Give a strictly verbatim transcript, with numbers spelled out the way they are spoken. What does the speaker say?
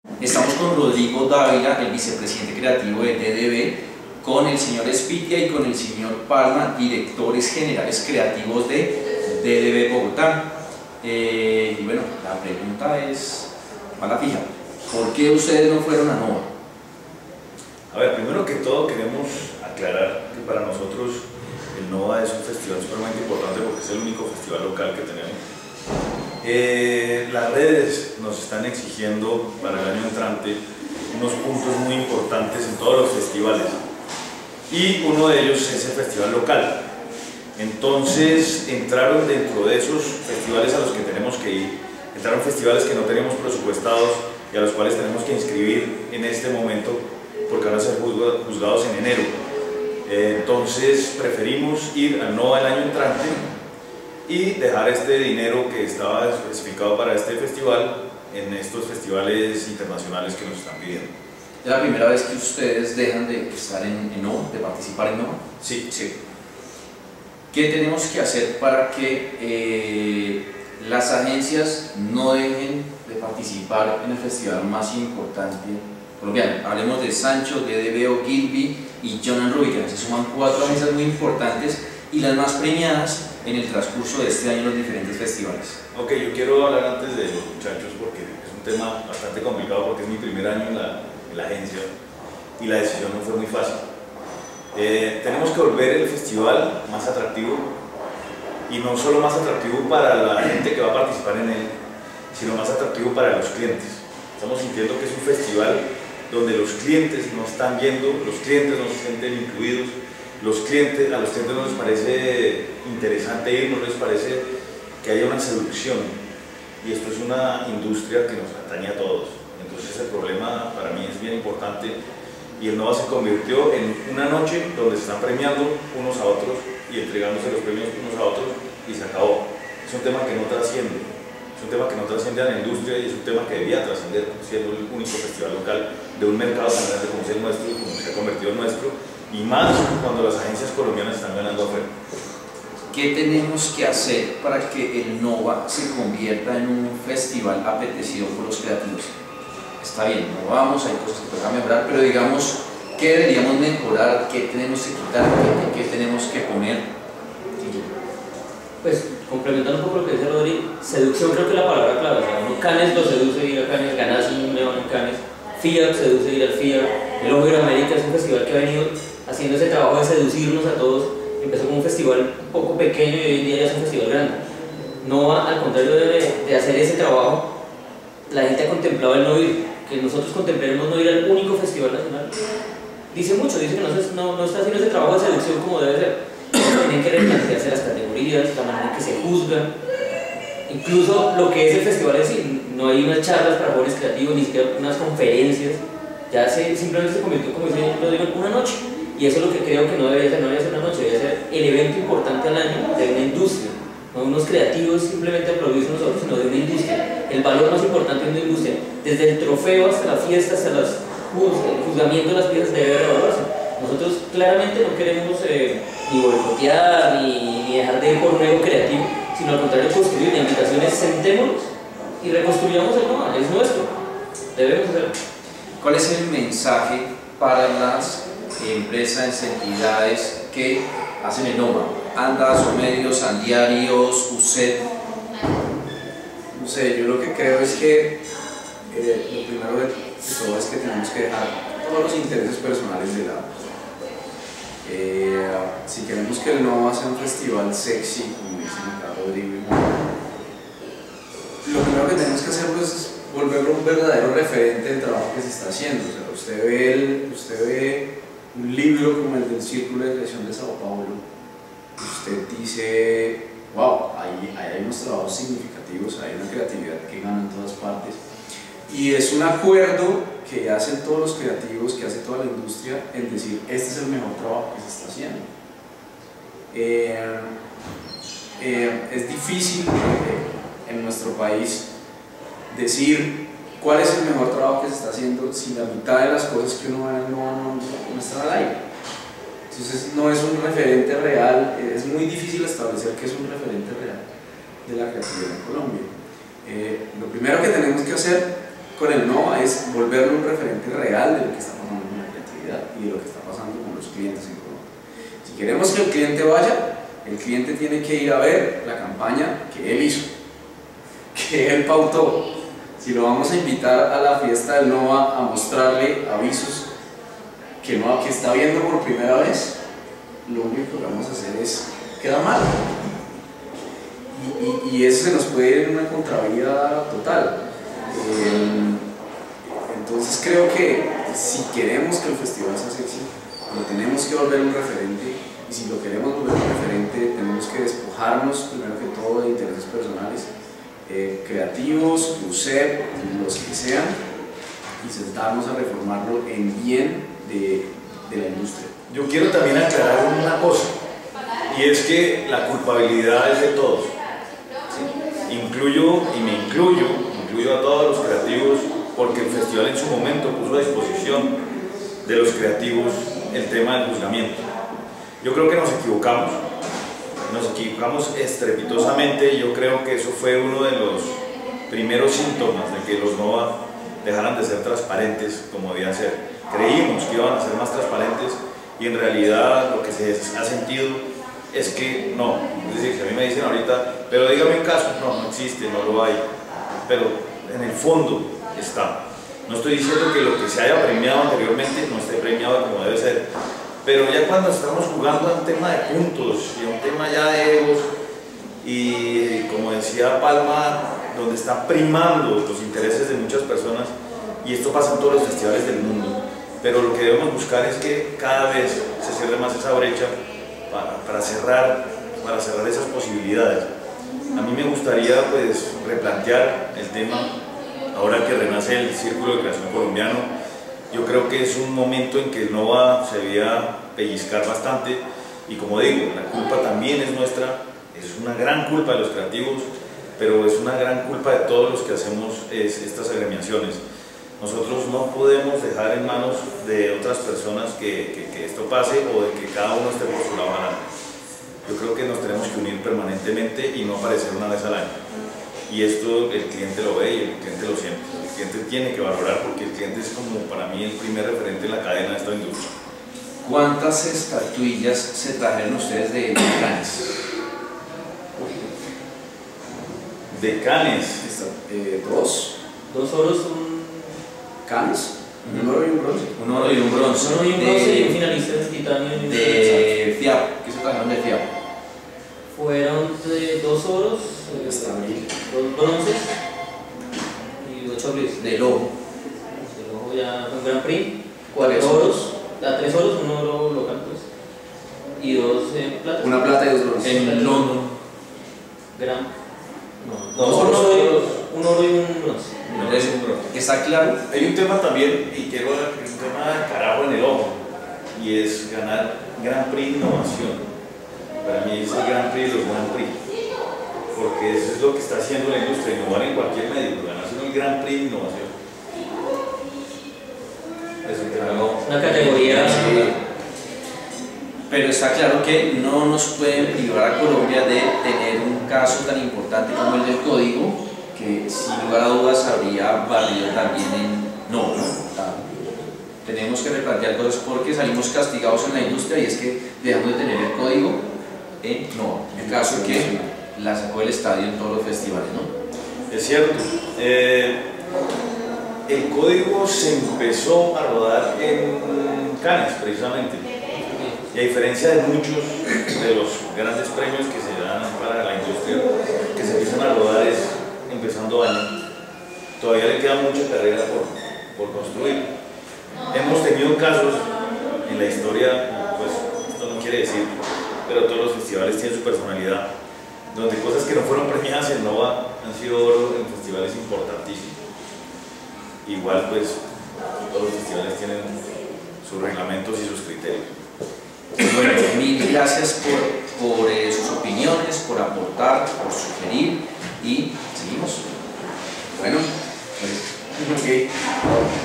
Estamos con Rodrigo Dávila, el vicepresidente creativo de D D B, con el señor Espitia y con el señor Palma, directores generales creativos de D D B Bogotá. Eh, y bueno, la pregunta es, mala fija, ¿por qué ustedes no fueron a NOVA? A ver, primero que todo queremos aclarar que para nosotros el NOVA es un festival sumamente importante porque es el único festival local que tenemos. Eh, las redes nos están exigiendo para el año entrante unos puntos muy importantes en todos los festivales y uno de ellos es el festival local. Entonces entraron dentro de esos festivales a los que tenemos que ir, entraron festivales que no teníamos presupuestados y a los cuales tenemos que inscribir en este momento porque van a ser juzgados en enero. Eh, entonces preferimos ir al NOVA el año entrante y dejar este dinero que estaba especificado para este festival en estos festivales internacionales que nos están pidiendo. ¿Es la primera vez que ustedes dejan de estar en, en NOVA, de participar en NOVA? Sí. Sí. ¿Qué tenemos que hacer para que eh, las agencias no dejen de participar en el festival más importante colombiano? Hablemos de Sancho, D D B, Ogilvy y John and Rubicam. Se suman cuatro agencias muy importantes y las más premiadas en el transcurso de este año en los diferentes festivales. Ok, yo quiero hablar antes de los muchachos porque es un tema bastante complicado porque es mi primer año en la, en la agencia y la decisión no fue muy fácil. Eh, tenemos que volver el festival más atractivo y no solo más atractivo para la gente que va a participar en él, sino más atractivo para los clientes. Estamos sintiendo que es un festival donde los clientes no están yendo, los clientes no se sienten incluidos, los clientes, a los clientes no les parece interesante ir, no les parece que haya una seducción y esto es una industria que nos atañe a todos. Entonces el problema para mí es bien importante y el NOVA se convirtió en una noche donde se están premiando unos a otros y entregándose los premios unos a otros y se acabó. Es un tema que no trasciende, es un tema que no trasciende a la industria y es un tema que debía trascender siendo el único festival local de un mercado tan grande como es el nuestro y como se ha convertido el nuestro, y más cuando las agencias colombianas están ganando afuera. ¿Qué tenemos que hacer para que el NOVA se convierta en un festival apetecido por los creativos? Está bien, no vamos, hay cosas que toca mejorar, pero digamos, ¿qué deberíamos mejorar? ¿Qué tenemos que quitar? ¿Qué, qué tenemos que poner? Pues, complementando un poco lo que dice Rodri, seducción creo que es la palabra clave. O sea, uno Cannes lo seduce ir a Cannes, ganarse un león en Cannes, FIAC seduce ir al FIAC, el Ojo de América es un festival que ha venido haciendo ese trabajo de seducirnos a todos. Empezó como un festival un poco pequeño y hoy en día ya es un festival grande. NOVA, al contrario de, de hacer ese trabajo, la gente ha contemplado el no ir, que nosotros contemplemos no ir al único festival nacional. Dice mucho, dice que no, se, no, no está haciendo ese trabajo de seducción como debe ser. Tienen que replantearse las categorías, la manera en que se juzgan, incluso lo que es el festival en sí. No hay unas charlas para jóvenes creativos, ni siquiera unas conferencias, ya se, simplemente se convirtió, como dice Rodrigo, en una noche. Y eso es lo que creo que no debería ser, no debería ser una noche, debería ser el evento importante al año de una industria, no unos creativos simplemente aplaudirse nosotros, sino de una industria. El valor más importante de una industria, desde el trofeo hasta la fiesta, hasta las, el juzgamiento de las piezas debe evaluarse. Nosotros claramente no queremos eh, ni boicotear ni, ni dejar de ir por un ego creativo, sino al contrario construir. La invitación es sentémonos y reconstruyamos el NOVA, es nuestro, debemos hacerlo. ¿Cuál es el mensaje para las empresas, entidades que hacen el NOVA? Andas, Medios, Andiarios, U C E D. No sé, yo lo que creo es que eh, lo primero de todo es que tenemos que dejar todos los intereses personales de lado. Eh, si queremos que el NOVA sea un festival sexy, como dicen acá Rodrigo y Juan, lo primero que tenemos que hacer pues, es volverlo un verdadero referente del trabajo que se está haciendo. O sea, usted ve, el, usted ve un libro como el del Círculo de Creación de Sao Paulo, usted dice, wow, ahí, ahí hay unos trabajos significativos, hay una creatividad que gana en todas partes. Y es un acuerdo que hacen todos los creativos, que hace toda la industria, en decir, este es el mejor trabajo que se está haciendo. Eh, eh, es difícil eh, en nuestro país decir cuál es el mejor trabajo que se está haciendo si la mitad de las cosas que uno ve no, no, no están al aire. Entonces no es un referente real, es muy difícil establecer que es un referente real de la creatividad en Colombia. Eh, lo primero que tenemos que hacer con el NOVA es volverlo un referente real de lo que está pasando con la creatividad y de lo que está pasando con los clientes en Colombia. Si queremos que el cliente vaya, el cliente tiene que ir a ver la campaña que él hizo, que él pautó. Si lo vamos a invitar a la fiesta del NOVA a mostrarle avisos que, no, que está viendo por primera vez, lo único que vamos a hacer es quedar mal. Y, y, y eso se nos puede ir en una contravía total. Eh, entonces creo que si queremos que el festival sea sexy, lo tenemos que volver un referente, y si lo queremos volver un referente tenemos que despojarnos primero que todo de intereses personales, eh, creativos, U S E P, los que sean, y sentarnos a reformarlo en bien de, de la industria. Yo quiero también aclarar una cosa, y es que la culpabilidad es de todos. ¿Sí? Incluyo, y me incluyo, incluyo a todos los creativos, porque el festival en su momento puso a disposición de los creativos el tema del juzgamiento. Yo creo que nos equivocamos, nos equivocamos estrepitosamente, y yo creo que eso fue uno de los primeros síntomas de que los NOVA dejaran de ser transparentes como debían ser. Creímos que iban a ser más transparentes, y en realidad lo que se ha sentido es que no. Es decir, si a mí me dicen ahorita, pero dígame un caso, no, no existe, no lo hay, pero en el fondo está. No estoy diciendo que lo que se haya premiado anteriormente no esté premiado como debe ser, pero ya cuando estamos jugando a un tema de puntos y a un tema ya de egos, y como decía Palma, donde está primando los intereses de muchas personas, y esto pasa en todos los festivales del mundo, pero lo que debemos buscar es que cada vez se cierre más esa brecha para, para, cerrar, para cerrar esas posibilidades. A mí me gustaría pues replantear el tema, ahora que renace el Círculo de Creación Colombiano. Yo creo que es un momento en que el NOVA se debía pellizcar bastante, y como digo, la culpa también es nuestra, es una gran culpa de los creativos, pero es una gran culpa de todos los que hacemos es, estas agremiaciones. Nosotros no podemos dejar en manos de otras personas que, que, que esto pase, o de que cada uno esté por su lado ganando. Yo creo que nos tenemos que unir permanentemente y no aparecer una vez al año. Y esto el cliente lo ve y el cliente lo siente. El cliente tiene que valorar, porque el cliente es como para mí el primer referente en la cadena de esta industria. ¿Cuántas estatuillas se trajeron ustedes de Cannes? De Cannes. Eh, dos. Dos oros, un, Cannes, un oro y un bronce. Un oro y un bronce. un oro y un De- bronce, y un finalista en titanio. y un De FIAP. ¿Qué se trajeron de FIAP? Fueron de dos oros, eh, Hasta mil. dos bronces y ocho brillos. Del ojo. El ojo ya fue un Grand Prix. ¿Cuáles Cuatro son? oros, da tres oros, un oro local pues, y dos eh, platas. Una plata y dos bronces. En London. Gran. No, Dos dos un oro, oros. y, un oro y un bronce. Entonces, está claro. Hay un tema también, y quiero es un tema de carajo en el ojo, y es ganar Grand Prix Innovación. Para mí es el Grand Prix de los Grand Prix, porque eso es lo que está haciendo la industria, innovar en cualquier medio, ganarse el Grand Prix de Innovación. Es un tema no. Una categoría. Sí. Pero está claro que no nos pueden privar a Colombia de tener un caso tan importante como el del código, que sin lugar a dudas habría barrido también en no, ¿no? Ah, tenemos que replantear cosas porque salimos castigados en la industria, y es que dejamos de tener el código en no, el caso que la sacó el estadio en todos los festivales, ¿no? Es cierto. Eh, el código se empezó a rodar en Cannes, precisamente. Y a diferencia de muchos de los grandes premios que se dan para la industria, que se empiezan a rodar es empezando año, todavía le queda mucha carrera por, por construir. Hemos tenido casos en la historia, pues esto no quiere decir, pero todos los festivales tienen su personalidad, donde cosas que no fueron premiadas en NOVA han sido oro en festivales importantísimos. Igual pues todos los festivales tienen sus reglamentos y sus criterios. Bueno, mil gracias por, por eh, sus opiniones, por aportar, por sugerir, y seguimos. Bueno, pues, ok.